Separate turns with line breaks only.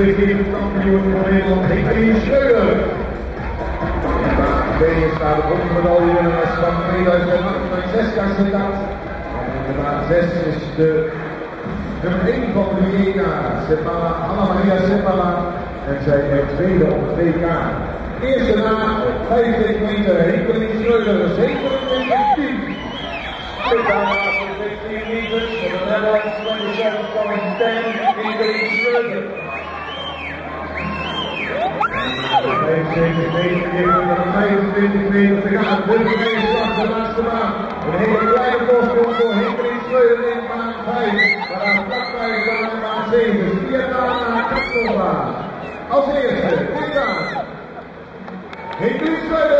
wereldkampioen van Nederland, Hinkelien Schreuder. Tweede staat de bronmedaille van 2008 met 6 kandidaat. En de baan 6 is de nummer 1 van de WK, Anna Maria Seppala. En zij werd tweede op het WK. Eerste na 50 meter, Hinkelien Schreuder, 27-10. Tweede na 15 meters, voor de Nederlands 27.10, Hinkelien Schreuder. 75 meter, 25 meter te gaan, de de laatste baan. Een hele kleine voorsprong voor Hinkelien Schreuder in baan 5. Maar daar vlakbij staan in baan 7. 4 dagen naar kortebaan. Als eerste, dit aan. Hinkelien Schreuder.